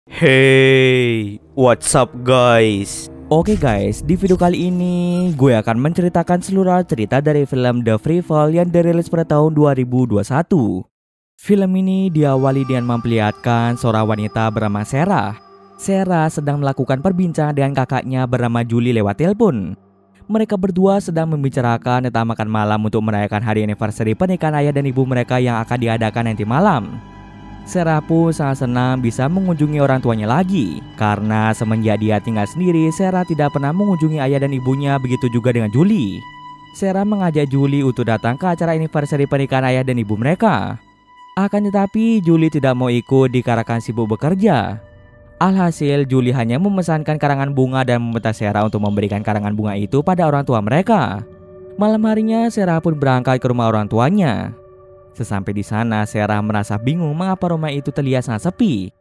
Hey, what's up guys? Oke guys, di video kali ini gue akan menceritakan seluruh cerita dari film The Free Fall yang dirilis pada tahun 2021. Film ini diawali dengan memperlihatkan seorang wanita bernama Sarah. Sarah sedang melakukan perbincangan dengan kakaknya bernama Julie lewat telepon. Mereka berdua sedang membicarakan tentang makan malam untuk merayakan hari anniversary pernikahan ayah dan ibu mereka yang akan diadakan nanti malam. Sarah pun sangat senang bisa mengunjungi orang tuanya lagi. Karena semenjak dia tinggal sendiri, Sarah tidak pernah mengunjungi ayah dan ibunya, begitu juga dengan Julie. Sarah mengajak Julie untuk datang ke acara anniversary pernikahan ayah dan ibu mereka. Akan tetapi Julie tidak mau ikut dikarenakan sibuk bekerja. Alhasil Julie hanya memesankan karangan bunga dan meminta Sarah untuk memberikan karangan bunga itu pada orang tua mereka. Malam harinya Sarah pun berangkat ke rumah orang tuanya. Sesampai di sana, Sarah merasa bingung mengapa rumah itu terlihat sangat sepi.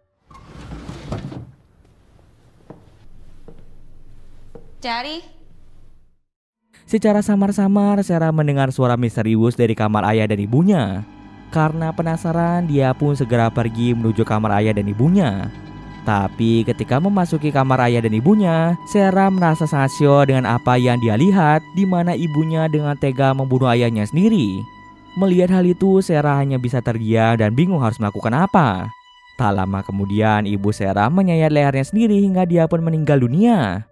Daddy? Secara samar-samar, Sarah mendengar suara misterius dari kamar ayah dan ibunya. Karena penasaran, dia pun segera pergi menuju kamar ayah dan ibunya. Tapi ketika memasuki kamar ayah dan ibunya, Sarah merasa sangat syok dengan apa yang dia lihat, di mana ibunya dengan tega membunuh ayahnya sendiri. Melihat hal itu, Sarah hanya bisa terdiam dan bingung harus melakukan apa. Tak lama kemudian, ibu Sarah menyayat lehernya sendiri hingga dia pun meninggal dunia.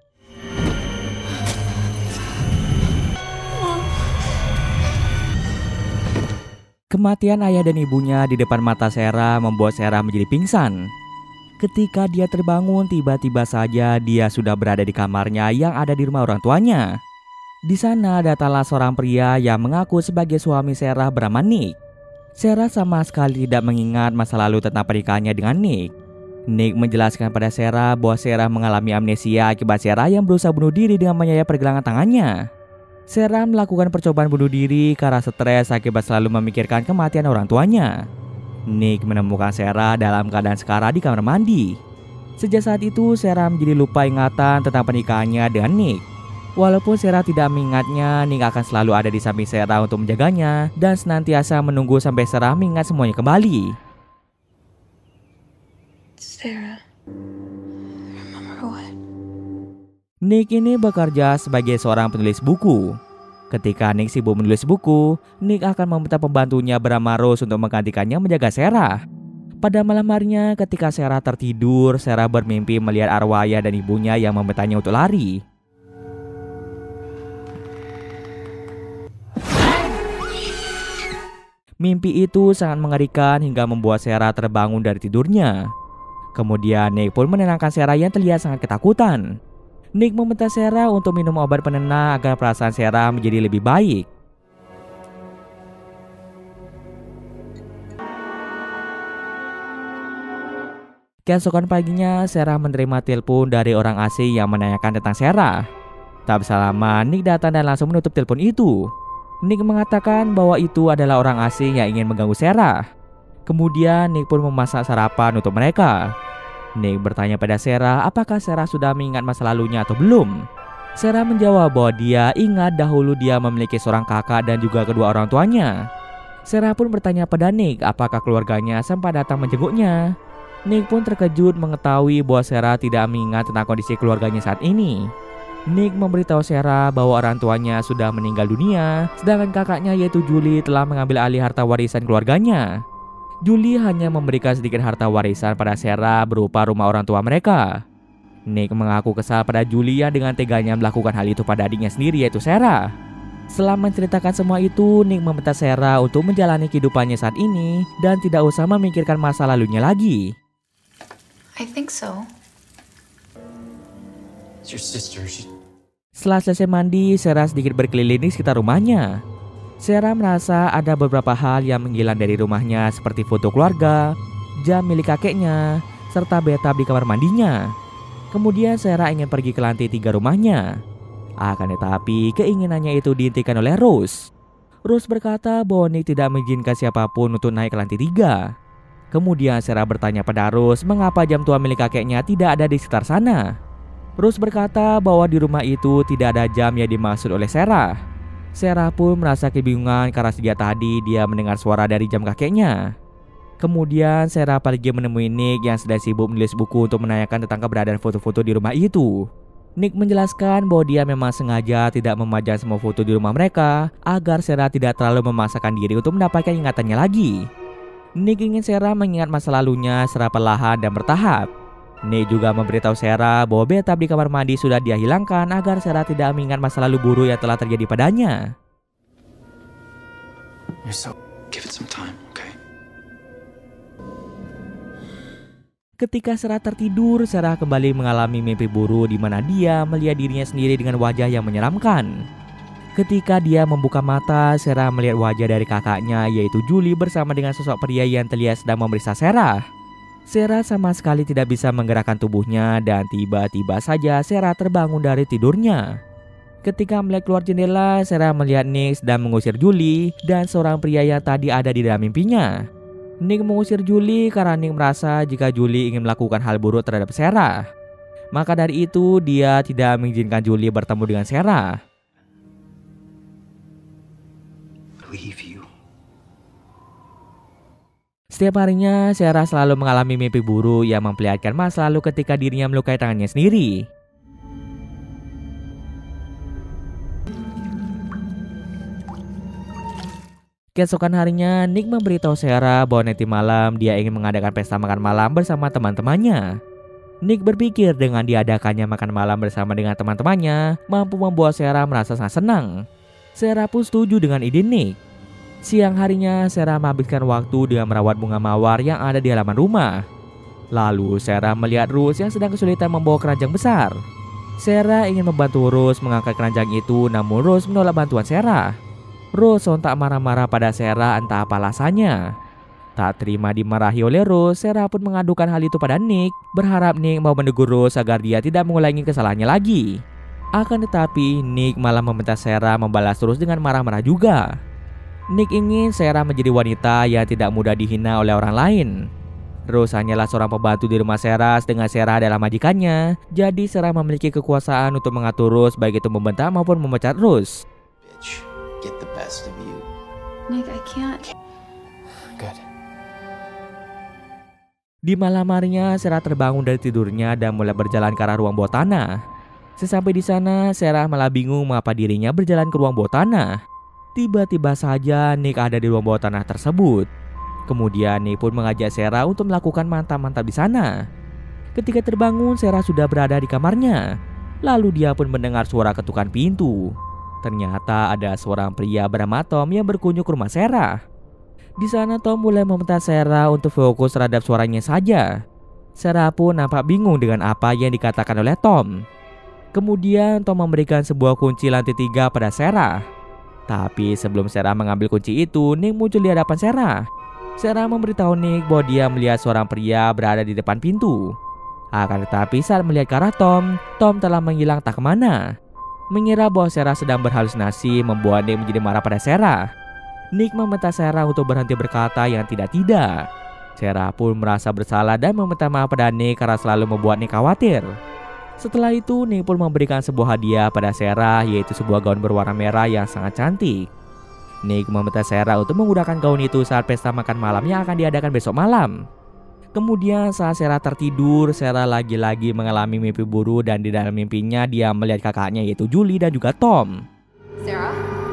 Kematian ayah dan ibunya di depan mata Sarah membuat Sarah menjadi pingsan. Ketika dia terbangun, tiba-tiba saja dia sudah berada di kamarnya yang ada di rumah orang tuanya. Di sana datanglah seorang pria yang mengaku sebagai suami Sarah bernama Nick. Sarah sama sekali tidak mengingat masa lalu tentang pernikahannya dengan Nick. Nick menjelaskan pada Sarah bahwa Sarah mengalami amnesia akibat Sarah yang berusaha bunuh diri dengan menyayat pergelangan tangannya. Sarah melakukan percobaan bunuh diri karena stres akibat selalu memikirkan kematian orang tuanya. Nick menemukan Sarah dalam keadaan sekarat di kamar mandi. Sejak saat itu Sarah menjadi lupa ingatan tentang pernikahannya dengan Nick. Walaupun Sarah tidak mengingatnya, Nick akan selalu ada di samping Sarah untuk menjaganya dan senantiasa menunggu sampai Sarah mengingat semuanya kembali. Sarah. Remember what? Nick ini bekerja sebagai seorang penulis buku. Ketika Nick sibuk menulis buku, Nick akan meminta pembantunya bernama Rose untuk menggantikannya menjaga Sarah. Pada malam harinya ketika Sarah tertidur, Sarah bermimpi melihat arwah ayah dan ibunya yang memintanya untuk lari. Mimpi itu sangat mengerikan hingga membuat Sarah terbangun dari tidurnya. Kemudian Nick pun menenangkan Sarah yang terlihat sangat ketakutan. Nick meminta Sarah untuk minum obat penenang agar perasaan Sarah menjadi lebih baik. Keesokan paginya, Sarah menerima telepon dari orang asing yang menanyakan tentang Sarah. Tak bisa lama, Nick datang dan langsung menutup telepon itu. Nick mengatakan bahwa itu adalah orang asing yang ingin mengganggu Sarah. Kemudian Nick pun memasak sarapan untuk mereka. Nick bertanya pada Sarah apakah Sarah sudah mengingat masa lalunya atau belum. Sarah menjawab bahwa dia ingat dahulu dia memiliki seorang kakak dan juga kedua orang tuanya. Sarah pun bertanya pada Nick apakah keluarganya sempat datang menjenguknya. Nick pun terkejut mengetahui bahwa Sarah tidak mengingat tentang kondisi keluarganya saat ini. Nick memberitahu Sarah bahwa orang tuanya sudah meninggal dunia, sedangkan kakaknya yaitu Julie telah mengambil alih harta warisan keluarganya. Julie hanya memberikan sedikit harta warisan pada Sarah berupa rumah orang tua mereka. Nick mengaku kesal pada Julie yang dengan teganya melakukan hal itu pada adiknya sendiri yaitu Sarah. Setelah menceritakan semua itu, Nick meminta Sarah untuk menjalani kehidupannya saat ini dan tidak usah memikirkan masa lalunya lagi. I think so. It's your sister. Setelah selesai mandi, Sarah sedikit berkeliling di sekitar rumahnya. Sarah merasa ada beberapa hal yang menghilang dari rumahnya seperti foto keluarga, jam milik kakeknya, serta bathtub di kamar mandinya. Kemudian Sarah ingin pergi ke lantai 3 rumahnya. Akan tetapi keinginannya itu dihentikan oleh Rose. Rose berkata bahwa Nick tidak mengizinkan siapapun untuk naik ke lantai 3. Kemudian Sarah bertanya pada Rose mengapa jam tua milik kakeknya tidak ada di sekitar sana. Rose berkata bahwa di rumah itu tidak ada jam yang dimaksud oleh Sarah. Sarah pun merasa kebingungan karena sejak tadi dia mendengar suara dari jam kakeknya. Kemudian Sarah pergi menemui Nick yang sedang sibuk menulis buku untuk menanyakan tentang keberadaan foto-foto di rumah itu. Nick menjelaskan bahwa dia memang sengaja tidak memajang semua foto di rumah mereka agar Sarah tidak terlalu memaksakan diri untuk mendapatkan ingatannya lagi. Nick ingin Sarah mengingat masa lalunya secara perlahan dan bertahap. Nick juga memberitahu Sarah bahwa bathtub di kamar mandi sudah dia hilangkan agar Sarah tidak mengingat masa lalu buruk yang telah terjadi padanya. Give it some time, okay? Ketika Sarah tertidur, Sarah kembali mengalami mimpi buruk di mana dia melihat dirinya sendiri dengan wajah yang menyeramkan. Ketika dia membuka mata, Sarah melihat wajah dari kakaknya yaitu Julie bersama dengan sosok pria yang terlihat sedang memeriksa Sarah. Sarah sama sekali tidak bisa menggerakkan tubuhnya dan tiba-tiba saja Sarah terbangun dari tidurnya. Ketika melihat keluar jendela, Sarah melihat Nick sedang mengusir Julie dan seorang pria yang tadi ada di dalam mimpinya. Nick mengusir Julie karena Nick merasa jika Julie ingin melakukan hal buruk terhadap Sarah. Maka dari itu dia tidak mengizinkan Julie bertemu dengan Sarah. Setiap harinya Sarah selalu mengalami mimpi buruk yang memperlihatkan masa lalu ketika dirinya melukai tangannya sendiri. Keesokan harinya, Nick memberitahu Sarah bahwa nanti malam dia ingin mengadakan pesta makan malam bersama teman-temannya. Nick berpikir dengan diadakannya makan malam bersama dengan teman-temannya mampu membuat Sarah merasa sangat senang. Sarah pun setuju dengan ide Nick. Siang harinya, Sarah menghabiskan waktu dengan merawat bunga mawar yang ada di halaman rumah. Lalu Sarah melihat Rose yang sedang kesulitan membawa keranjang besar. Sarah ingin membantu Rose mengangkat keranjang itu, namun Rose menolak bantuan Sarah. Rose sontak marah-marah pada Sarah entah apa alasannya. Tak terima dimarahi oleh Rose, Sarah pun mengadukan hal itu pada Nick, berharap Nick mau menegur Rose agar dia tidak mengulangi kesalahannya lagi. Akan tetapi, Nick malah meminta Sarah membalas terus dengan marah-marah juga. Nick ingin Sarah menjadi wanita yang tidak mudah dihina oleh orang lain. Rose hanyalah seorang pembantu di rumah Sarah, dengan Sarah adalah majikannya. Jadi Sarah memiliki kekuasaan untuk mengatur Rose baik itu membentak maupun memecat Rose. Get the best of you. Nick, I can't. Good. Di malam harinya, Sarah terbangun dari tidurnya dan mulai berjalan ke arah ruang bawah tanah. Sesampai di sana, Sarah malah bingung mengapa dirinya berjalan ke ruang bawah tanah. Tiba-tiba saja Nick ada di ruang bawah tanah tersebut. Kemudian Nick pun mengajak Sarah untuk melakukan mantap-mantap di sana. Ketika terbangun, Sarah sudah berada di kamarnya. Lalu dia pun mendengar suara ketukan pintu. Ternyata ada seorang pria bernama Tom yang berkunjung ke rumah Sarah. Di sana Tom mulai meminta Sarah untuk fokus terhadap suaranya saja. Sarah pun nampak bingung dengan apa yang dikatakan oleh Tom. Kemudian Tom memberikan sebuah kunci lantai 3 pada Sarah. Tapi sebelum Sarah mengambil kunci itu, Nick muncul di hadapan Sarah. Sarah memberitahu Nick bahwa dia melihat seorang pria berada di depan pintu. Akan tetapi saat melihat ke arah Tom, Tom telah menghilang tak kemana. Mengira bahwa Sarah sedang berhalusinasi membuat Nick menjadi marah pada Sarah. Nick meminta Sarah untuk berhenti berkata yang tidak-tidak. Sarah pun merasa bersalah dan meminta maaf pada Nick karena selalu membuat Nick khawatir. Setelah itu, Nick pun memberikan sebuah hadiah pada Sarah, yaitu sebuah gaun berwarna merah yang sangat cantik. Nick meminta Sarah untuk menggunakan gaun itu saat pesta makan malam yang akan diadakan besok malam. Kemudian saat Sarah tertidur, Sarah lagi-lagi mengalami mimpi buruk dan di dalam mimpinya dia melihat kakaknya yaitu Julie dan juga Tom. Sarah?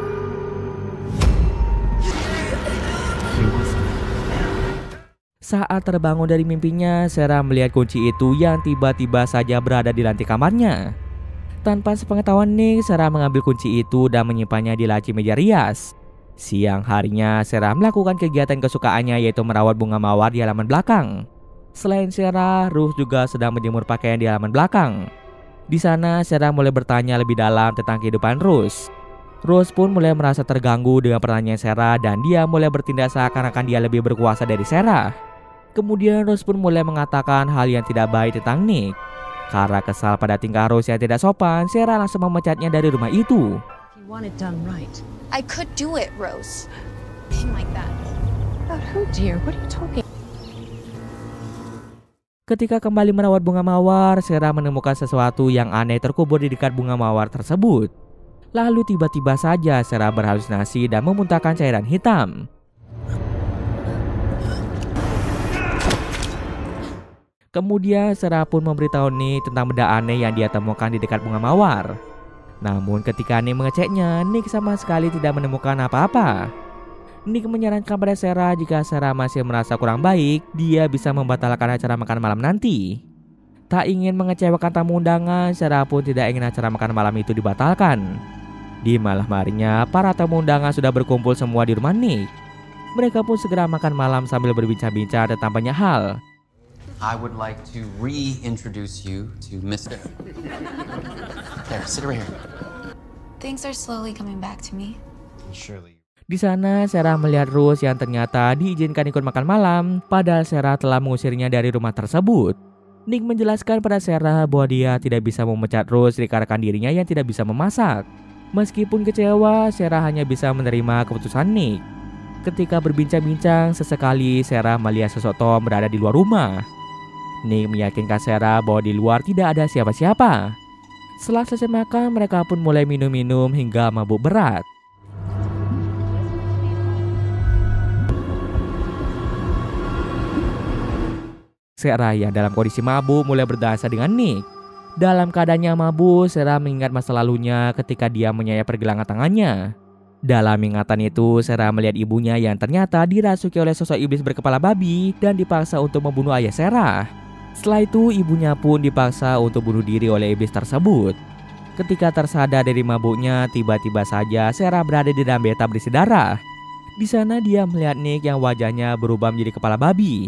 Saat terbangun dari mimpinya, Sarah melihat kunci itu yang tiba-tiba saja berada di lantai kamarnya. Tanpa sepengetahuan Nick, Sarah mengambil kunci itu dan menyimpannya di laci meja rias. Siang harinya, Sarah melakukan kegiatan kesukaannya yaitu merawat bunga mawar di halaman belakang. Selain Sarah, Ruth juga sedang menjemur pakaian di halaman belakang. Di sana, Sarah mulai bertanya lebih dalam tentang kehidupan Ruth. Ruth pun mulai merasa terganggu dengan pertanyaan Sarah dan dia mulai bertindak seakan-akan dia lebih berkuasa dari Sarah. Kemudian Ruth pun mulai mengatakan hal yang tidak baik tentang Nick. Karena kesal pada tingkah Ruth yang tidak sopan, Sarah langsung memecatnya dari rumah itu. I could do it, Rose. Him like that. About who, dear? What are you talking? Ketika kembali merawat bunga mawar, Sarah menemukan sesuatu yang aneh terkubur di dekat bunga mawar tersebut. Lalu tiba-tiba saja Sarah berhalusinasi dan memuntahkan cairan hitam. Kemudian Sarah pun memberitahu Nick tentang benda aneh yang dia temukan di dekat bunga mawar. Namun ketika Nick mengeceknya, Nick sama sekali tidak menemukan apa-apa. Nick menyarankan pada Sarah jika Sarah masih merasa kurang baik, dia bisa membatalkan acara makan malam nanti. Tak ingin mengecewakan tamu undangan, Sarah pun tidak ingin acara makan malam itu dibatalkan. Di malam harinya, para tamu undangan sudah berkumpul semua di rumah Nick. Mereka pun segera makan malam sambil berbincang-bincang tentang banyak hal. I would like to reintroduce you to Mr. There, sit right here. Things are slowly coming back to me. Surely. Di sana, Sarah melihat Rose yang ternyata diizinkan ikut makan malam, padahal Sarah telah mengusirnya dari rumah tersebut. Nick menjelaskan pada Sarah bahwa dia tidak bisa memecat Rose dikarenakan dirinya yang tidak bisa memasak. Meskipun kecewa, Sarah hanya bisa menerima keputusan Nick. Ketika berbincang-bincang, sesekali Sarah melihat sosok Tom berada di luar rumah. Nick meyakinkan Sarah bahwa di luar tidak ada siapa-siapa. Setelah selesai makan, mereka pun mulai minum-minum hingga mabuk berat. Sarah yang dalam kondisi mabuk mulai berdansa dengan Nick. Dalam keadaannya mabuk, Sarah mengingat masa lalunya ketika dia menyayat pergelangan tangannya. Dalam ingatan itu, Sarah melihat ibunya yang ternyata dirasuki oleh sosok iblis berkepala babi dan dipaksa untuk membunuh ayah Sarah. Setelah itu, ibunya pun dipaksa untuk bunuh diri oleh iblis tersebut. Ketika tersadar dari mabuknya, tiba-tiba saja Sarah berada di dalam bathtub berisi darah. Di sana dia melihat Nick yang wajahnya berubah menjadi kepala babi.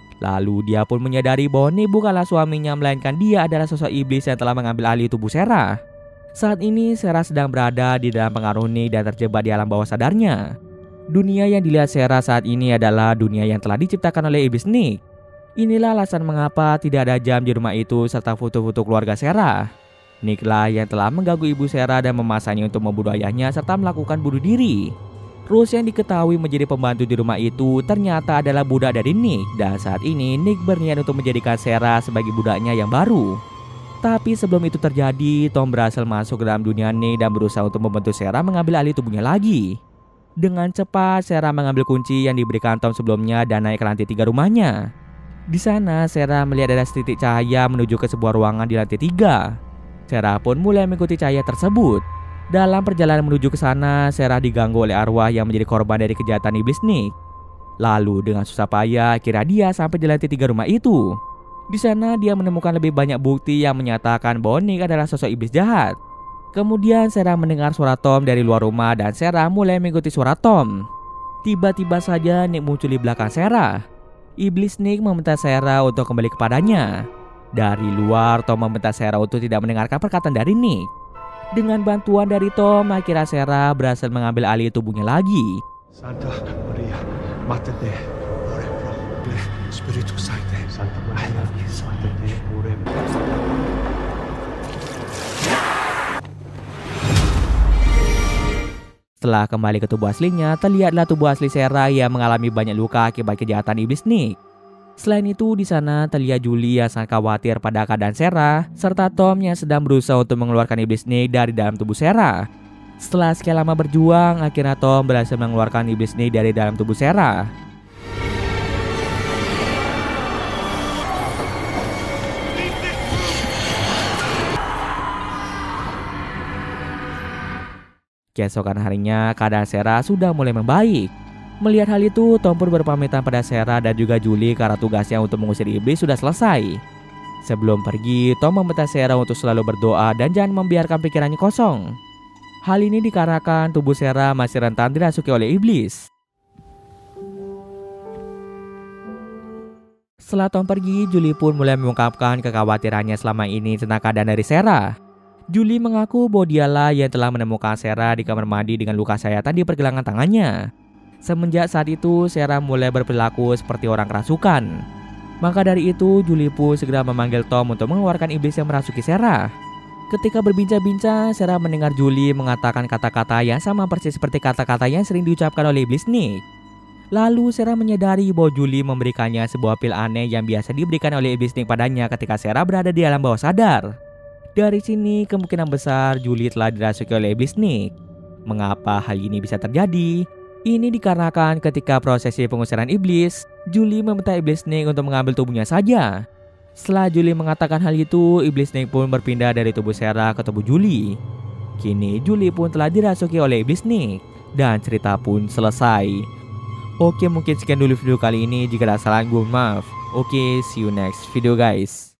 Lalu dia pun menyadari bahwa Nick bukanlah suaminya, melainkan dia adalah sosok iblis yang telah mengambil alih tubuh Sarah. Saat ini Sarah sedang berada di dalam pengaruh Nick dan terjebak di alam bawah sadarnya. Dunia yang dilihat Sarah saat ini adalah dunia yang telah diciptakan oleh iblis Nick. Inilah alasan mengapa tidak ada jam di rumah itu serta foto-foto keluarga Sarah. Nick lah yang telah mengganggu ibu Sarah dan memasangnya untuk membunuh ayahnya serta melakukan bunuh diri. Rose yang diketahui menjadi pembantu di rumah itu ternyata adalah budak dari Nick, dan saat ini Nick berniat untuk menjadikan Sarah sebagai budaknya yang baru. Tapi sebelum itu terjadi, Tom berhasil masuk ke dalam dunia Nick dan berusaha untuk membantu Sarah mengambil alih tubuhnya lagi. Dengan cepat, Sarah mengambil kunci yang diberikan Tom sebelumnya dan naik ke lantai 3 rumahnya. Di sana, Sarah melihat ada setitik cahaya menuju ke sebuah ruangan di lantai 3. Sarah pun mulai mengikuti cahaya tersebut. Dalam perjalanan menuju ke sana, Sarah diganggu oleh arwah yang menjadi korban dari kejahatan iblis Nick. Lalu dengan susah payah, akhirnya dia sampai di lantai 3 rumah itu. Di sana dia menemukan lebih banyak bukti yang menyatakan bahwa Nick adalah sosok iblis jahat. Kemudian Sarah mendengar suara Tom dari luar rumah dan Sarah mulai mengikuti suara Tom. Tiba-tiba saja Nick muncul di belakang Sarah. Iblis Nick meminta Sarah untuk kembali kepadanya. Dari luar, Tom meminta Sarah untuk tidak mendengarkan perkataan dari Nick. Dengan bantuan dari Tom, akhirnya Sarah berhasil mengambil alih tubuhnya lagi. Santa Maria, Mater Dei, ora pro Spiritus Sancte. Santa Maria, Mater Dei, ora. Setelah kembali ke tubuh aslinya, terlihatlah tubuh asli Sarah yang mengalami banyak luka akibat kejahatan iblis Nick. Selain itu, di sana terlihat Julie yang sangat khawatir pada keadaan Sarah, serta Tom yang sedang berusaha untuk mengeluarkan iblis Nick dari dalam tubuh Sarah. Setelah sekian lama berjuang, akhirnya Tom berhasil mengeluarkan iblis Nick dari dalam tubuh Sarah. Keesokan harinya, keadaan Sarah sudah mulai membaik. Melihat hal itu, Tom pun berpamitan pada Sarah dan juga Julie karena tugasnya untuk mengusir iblis sudah selesai. Sebelum pergi, Tom meminta Sarah untuk selalu berdoa dan jangan membiarkan pikirannya kosong. Hal ini dikarenakan tubuh Sarah masih rentan dirasuki oleh iblis. Setelah Tom pergi, Julie pun mulai mengungkapkan kekhawatirannya selama ini tentang keadaan dari Sarah. Julie mengaku bahwa dialah yang telah menemukan Sarah di kamar mandi dengan luka sayatan di pergelangan tangannya. Semenjak saat itu, Sarah mulai berperilaku seperti orang kerasukan. Maka dari itu, Julie pun segera memanggil Tom untuk mengeluarkan iblis yang merasuki Sarah. Ketika berbincang-bincang, Sarah mendengar Julie mengatakan kata-kata yang sama persis seperti kata-kata yang sering diucapkan oleh iblis Nick. Lalu Sarah menyadari bahwa Julie memberikannya sebuah pil aneh yang biasa diberikan oleh iblis Nick padanya ketika Sarah berada di alam bawah sadar. Dari sini kemungkinan besar Julie telah dirasuki oleh iblis Nick. Mengapa hal ini bisa terjadi? Ini dikarenakan ketika prosesi pengusiran iblis, Julie meminta iblis Nick untuk mengambil tubuhnya saja. Setelah Julie mengatakan hal itu, iblis Nick pun berpindah dari tubuh Sarah ke tubuh Julie. Kini Julie pun telah dirasuki oleh iblis Nick dan cerita pun selesai. Oke, mungkin sekian dulu video kali ini. Jika ada kesalahan gue maaf. Oke, see you next video guys.